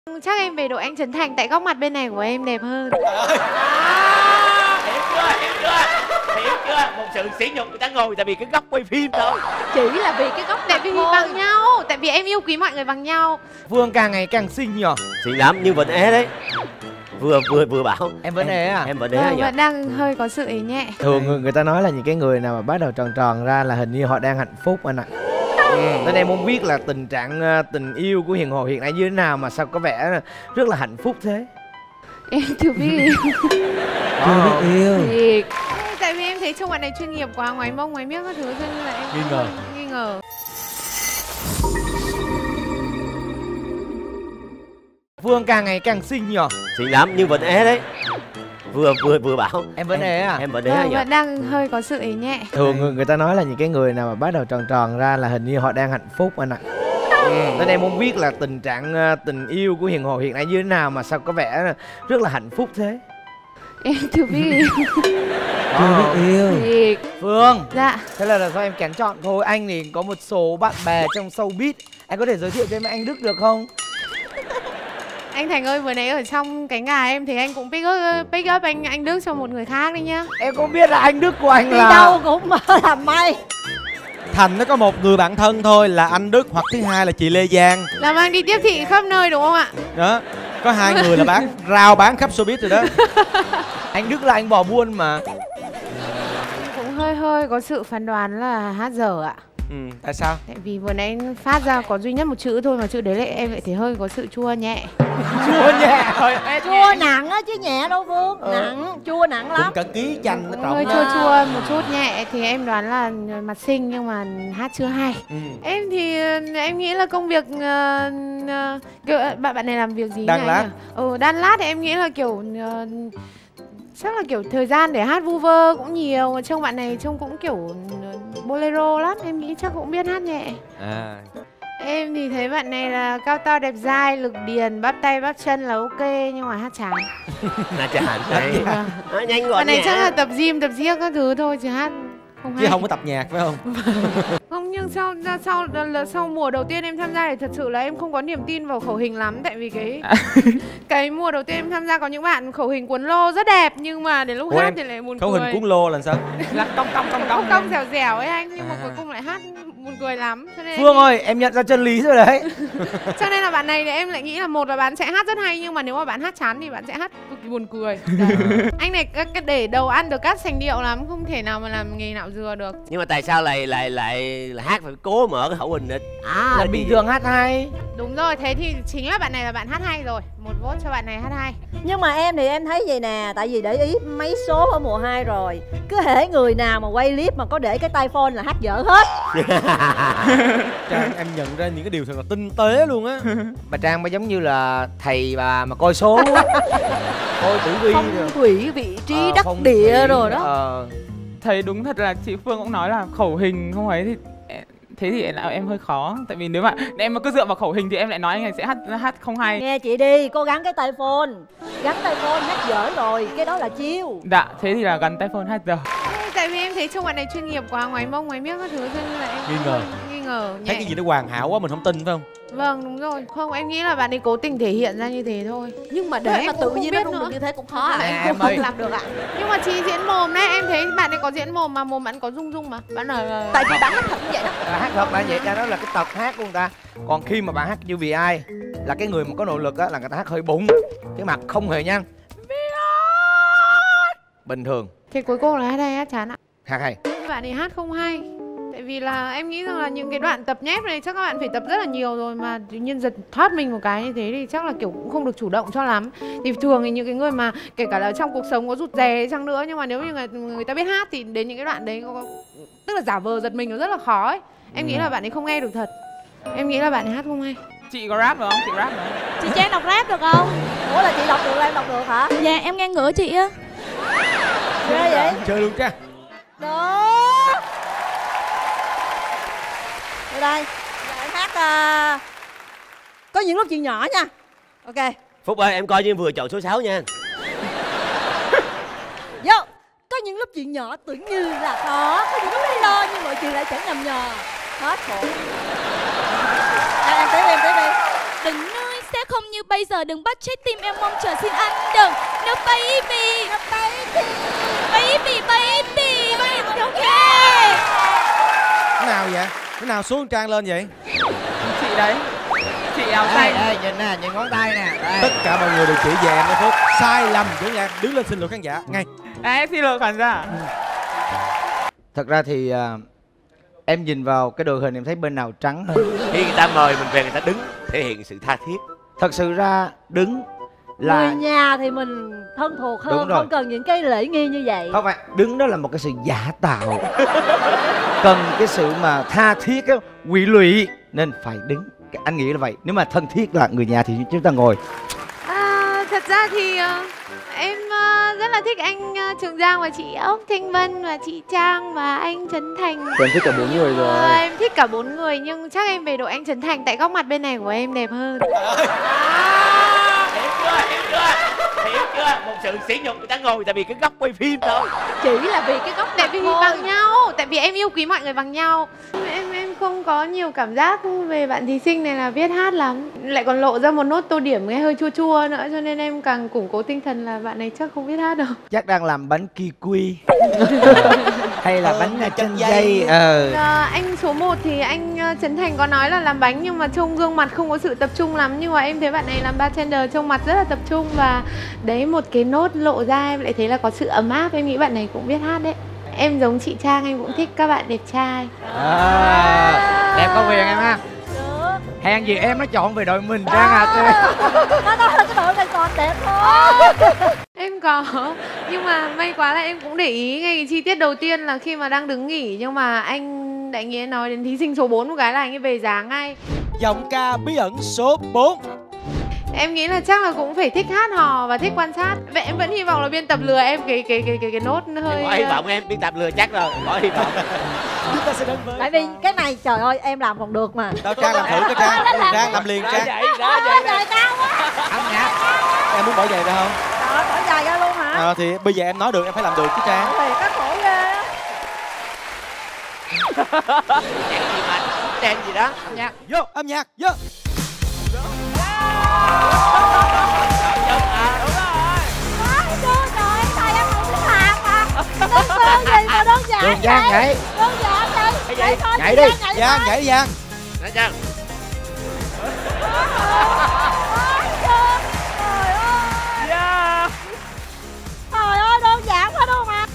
Chắc em về đội anh Trấn Thành tại góc mặt bên này của em đẹp hơn. Hiểu chưa, hiểu chưa, hiểu chưa? Một sự sỉ nhục người ta ngồi tại vì cái góc quay phim thôi. Chỉ là vì cái góc tại vì bằng nhau. Tại vì em yêu quý mọi người bằng nhau. Phương càng ngày càng xinh nhở. Xinh lắm nhưng vẫn ế đấy. Vừa bảo Em vẫn ế à? Em vẫn ế à? Vẫn đang hơi có sự ấy nhẹ. Thường người ta nói là những cái người nào mà bắt đầu tròn tròn ra là hình như họ đang hạnh phúc anh ạ. Nên em muốn biết là tình trạng tình yêu của Hiền Hồ hiện nay như thế nào mà sao có vẻ rất là hạnh phúc thế? Em chưa biết yêu. Chưa biết yêu. Thiệt. Tại vì em thấy trông bạn này chuyên nghiệp quá, ngoáy mông ngoáy miếc các thứ cho nên là em nghi ngờ. Phương càng ngày càng xinh nhở. Xinh lắm nhưng vẫn ế đấy. Vừa bảo Em vẫn ế à? Em vẫn ế à? Vẫn đang hơi có sự ấy nhẹ. Thường người ta nói là những cái người nào mà bắt đầu tròn tròn ra là hình như họ đang hạnh phúc anh ạ. Nên em muốn biết là tình trạng tình yêu của Hiền Hồ hiện nay như thế nào mà sao có vẻ rất là hạnh phúc thế? Em chưa biết yêu. Chưa biết yêu. Thiệt. Phương. Dạ. Thế là do em kén chọn thôi. Anh thì có một số bạn bè trong showbiz. Anh có thể giới thiệu cho em anh Đức được không? Anh Thành ơi, vừa nãy ở trong cánh gà em thì anh cũng pick up anh Đức cho một người khác đi nhá. Em không biết là anh Đức của anh đi là đâu cũng làm may. Thành nó có một người bạn thân thôi là anh Đức, hoặc thứ hai là chị Lê Giang. Làm anh đi tiếp thị khắp nơi đúng không ạ? Đó, có hai người là bán rau bán khắp showbiz rồi đó. anh Đức là anh bò buôn mà. Cũng hơi có sự phán đoán là hát dở ạ. Tại sao? Tại vì vừa nãy phát ra có duy nhất một chữ thôi mà chữ đấy lại em lại thấy hơi có sự chua nhẹ. Chua nhẹ thôi. Chua nặng á chứ nhẹ đâu Phương. Nặng, chua nặng lắm. Cũng cả ký chanh nó trộn. Hơi chua một chút nhẹ thì em đoán là mặt xinh nhưng mà hát chưa hay. Em thì em nghĩ là công việc bạn này làm việc gì đan lát. Đan lát thì em nghĩ là kiểu chắc là kiểu thời gian để hát vu vơ cũng nhiều. Trông bạn này trông cũng kiểu bolero lắm. Em nghĩ chắc cũng biết hát nhẹ. Em thì thấy bạn này là cao to đẹp dai, lực điền, bắp tay bắp chân là ok nhưng mà hát chán. Là chán đấy. Nhanh gọn. Bạn này chắc là tập gym, tập giết các thứ thôi chứ hát không hay. Chứ không có tập nhạc phải không? Không, nhưng sau mùa đầu tiên em tham gia thì thật sự là em không có niềm tin vào khẩu hình lắm. Tại vì cái mùa đầu tiên em tham gia có những bạn khẩu hình cuốn lô rất đẹp nhưng mà đến lúc hát thì lại buồn cười. Khẩu hình cuốn lô là sao? Là cong dẻo dẻo ấy anh, nhưng mà cuối cùng lại hát buồn cười lắm. Cho nên Phương ơi, em nhận ra chân lý rồi đấy. Cho nên là bạn này thì em lại nghĩ là một là bạn sẽ hát rất hay nhưng mà nếu mà bạn hát chán thì bạn sẽ hát cực kỳ buồn cười. Anh này để đầu ăn được cắt sành điệu lắm, không thể nào mà làm nghề nạo dừa được. Nhưng mà tại sao lại hát phải cố mở cái khẩu hình đấy? Là bình thường hát hay. Đúng rồi, thế thì chính là bạn này là bạn hát hay rồi. Một vote cho bạn này hát hay. Nhưng mà em thì em thấy vậy nè. Tại vì để ý mấy số ở mùa 2 rồi, cứ hễ người nào mà quay clip mà có để cái tai phone là hát dở hết. Trang, em nhận ra những cái điều thật là tinh tế luôn á. Bà Trang bà giống như là thầy bà mà coi số. Coi tử vi phong rồi. thủy vị trí đất Phong địa thủy, rồi đó. Thấy đúng thật là chị Phương cũng nói là khẩu hình không ấy thì thế thì em hơi khó. Tại vì nếu mà em mà cứ dựa vào khẩu hình thì em lại nói anh này sẽ hát không hay. Nghe chị đi, cô gắn cái tai phone. Gắn tai phone hát dở rồi, cái đó là chiêu. Dạ, thế thì là gắn tai phone hát dở. Tại vì em thấy trông bạn này chuyên nghiệp quá, ngoáy mông ngoáy miếc các thứ cho nên là em nghi ngờ nhẹ. Thấy cái gì nó hoàn hảo quá mình không tin phải không? Vâng, đúng rồi. Không, em nghĩ là bạn ấy cố tình thể hiện ra như thế thôi. Nhưng mà để mà tự nhiên nó rung được như thế cũng khó à. Em không làm được ạ. Nhưng mà chị diễn mồm đấy, em thấy bạn ấy có diễn mồm mà mồm bạn có rung mà. Bạn nói tại vì bạn hát thật như vậy đó. Hát thật là vậy, đó là cái tật hát của người ta. Còn khi mà bạn hát như vì ai là cái người mà có nội lực á là người ta hát hơi bụng, cái mặt không hề nhăn. Bình thường. Thì cuối cùng là hát hay hát chán ạ. Hát hay. Bạn ấy hát không hay. Tại vì là em nghĩ rằng là những cái đoạn tập nhép này chắc các bạn phải tập rất là nhiều rồi mà tự nhiên giật thoát mình một cái như thế thì chắc là kiểu cũng không được chủ động cho lắm. Thì thường thì những cái người mà kể cả là trong cuộc sống có rụt rè chăng nữa nhưng mà nếu như người ta biết hát thì đến những cái đoạn đấy tức là giả vờ giật mình nó rất là khó ấy. Em nghĩ là bạn ấy không nghe được thật. Em nghĩ là bạn ấy hát không hay. Chị có rap được không? Chị rap được không? Chị Trang đọc rap được không? Ủa là chị đọc được là em đọc được hả? Dạ em nghe ngửa chị á. Ghê vậy? Chơi luôn Trang. Đó. Đây, em hát có những lúc chuyện nhỏ nha. Ok. Phúc ơi, em coi như vừa chọn số 6 nha. Vô. Có những lúc chuyện nhỏ tưởng như là khó, có những lúc lý lo nhưng mọi chuyện lại chẳng nhầm nhò. Hết khổ. Em tiếp đi. Từng nơi xa sẽ không như bây giờ. Đừng bắt chết tim em, mong chờ xin anh đừng. No baby, no baby, baby, baby, baby, ok. Cái nào vậy? Cái nào xuống Trang lên vậy? Chị đấy, chị áo xanh. Đây, nhìn nè, nhìn ngón tay nè. Đây. Tất cả mọi người đều chỉ về em đó Phúc. Sai lầm Vũ Nhan, đứng lên xin lỗi khán giả ngay. Em xin lỗi khán giả. Thật ra thì em nhìn vào cái đội hình em thấy bên nào trắng hơn. Khi người ta mời mình về, người ta đứng thể hiện sự tha thiết. Thật sự ra đứng là người nhà thì mình thân thuộc Đúng hơn, rồi. không cần những cái lễ nghi như vậy. không phải đứng, đó là một cái sự giả tạo. Cần cái sự mà tha thiết á, quỷ lụy nên phải đứng. Anh nghĩ là vậy. Nếu mà thân thiết là người nhà thì chúng ta ngồi. Thật ra thì em rất là thích anh Trường Giang và chị Ốc Thanh Vân và chị Trang và anh Trấn Thành. Em thích cả 4 người rồi. Em thích cả 4 người nhưng chắc em về đội anh Trấn Thành tại góc mặt bên này của em đẹp hơn. Hiểu chưa? Hiểu chưa? Hiểu chưa? Một sự sỉ nhục người ta ngồi tại vì cái góc quay phim thôi. Chỉ là vì cái góc tại vì bằng nhau, tại vì em yêu quý mọi người bằng nhau. Em không có nhiều cảm giác về bạn thí sinh này là biết hát lắm, lại còn lộ ra một nốt tô điểm nghe hơi chua chua nữa, cho nên em càng củng cố tinh thần là bạn này chắc không biết hát đâu. Chắc đang làm bánh kiwi hay là bánh chanh dây. Anh số 1 thì anh Trấn Thành có nói là làm bánh nhưng mà trông gương mặt không có sự tập trung lắm, nhưng mà em thấy bạn này làm bartender trông mặt rất là tập trung, và đấy một cái nốt lộ ra em lại thấy là có sự ấm áp. Em nghĩ bạn này cũng biết hát đấy. Em giống chị Trang, em cũng thích các bạn đẹp trai. Em có quyền em ha. Hèn gì em nó chọn về đội mình Trang à. Nó nói là cái đội này còn đẹp thôi. Em có, nhưng mà may quá là em cũng để ý ngay cái chi tiết đầu tiên là khi mà đang đứng nghỉ, nhưng mà anh Đại Nghĩa nói đến thí sinh số 4 một cái là anh ấy về dáng ngay. Giọng ca bí ẩn số 4. Em nghĩ là chắc là cũng phải thích hát hò và thích quan sát. Vậy em vẫn hy vọng là biên tập lừa em cái nốt hơi. Bỏ hy vọng em, biên tập lừa chắc rồi. Bỏ hy vọng. Chúng ta sẽ đến với. Tại vì cái này trời ơi em làm còn được mà. Đâu Trang làm thử cái Trang. Trang làm liền Trang. Ra vậy. Trời cao quá. Âm nhạc. Em muốn bỏ giày ra không? Trời bỏ dài ra luôn hả? Thì bây giờ em nói được em phải làm được chứ Trang. Thì các khổ ghê. Đèn gì mà, đèn gì đó. Âm nhạc. Vô, âm nhạc, vô. Đơn sơ gì mà đơn giản Trường Giang nhảy. Đơn giản đi. Cái gì? Nhảy đi. Giang, nhảy Giang. Nói Trang. Trời ơi đơn giản quá đâu mà.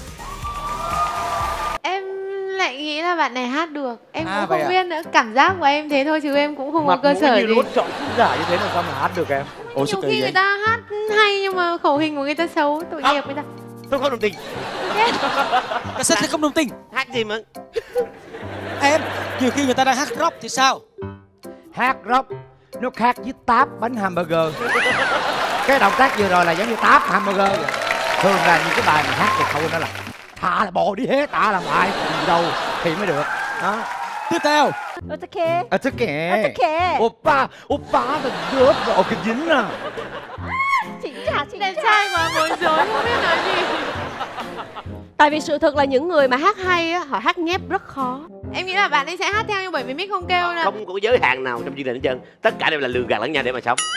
Em lại nghĩ là bạn này hát được. Em cũng vậy không à? biết nữa. Cảm giác của em thế thôi chứ em cũng không có cơ sở gì. chọn khán giả như thế là sao mà hát được em? Ủa Nhiều sao kỳ khi người vậy? ta hát hay nhưng mà khẩu hình của người ta xấu, tội nghiệp người ta. Tôi không đồng tình. Cassette thì không đồng tình. Hát gì mà. Em, nhiều khi người ta đang hát rock thì sao? Hát rock nó khác với táp bánh hamburger. Cái động tác vừa rồi là giống như táp hamburger vậy. Thường là những cái bài mà hát thì khẩu nó là thả là bò đi hết, tạ làm lại gì đâu thì mới được đó. Tiếp theo. Ok. Thế kìa. Ok. Oppa là đớp vào cái dính à. Chị Đẹp trai quá bối rối không biết nói gì. Tại vì sự thật là những người mà hát hay á, họ hát nhép rất khó. Em nghĩ là bạn ấy sẽ hát theo nhưng bởi vì mic không kêu nè. Không có giới hạn nào trong chương trình hết trơn. Tất cả đều là lường gạt lẫn nhau để mà sống.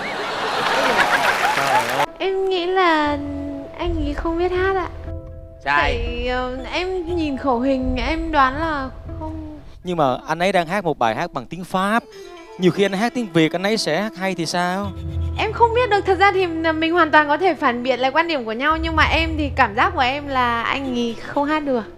Em nghĩ là anh ấy không biết hát ạ. Sai. Tại em nhìn khẩu hình em đoán là không. Nhưng mà anh ấy đang hát một bài hát bằng tiếng Pháp. Nhiều khi anh hát tiếng Việt anh ấy sẽ hát hay thì sao? Em không biết được, thật ra thì mình hoàn toàn có thể phản biện lại quan điểm của nhau, nhưng mà em thì cảm giác của em là anh ấy không hát được.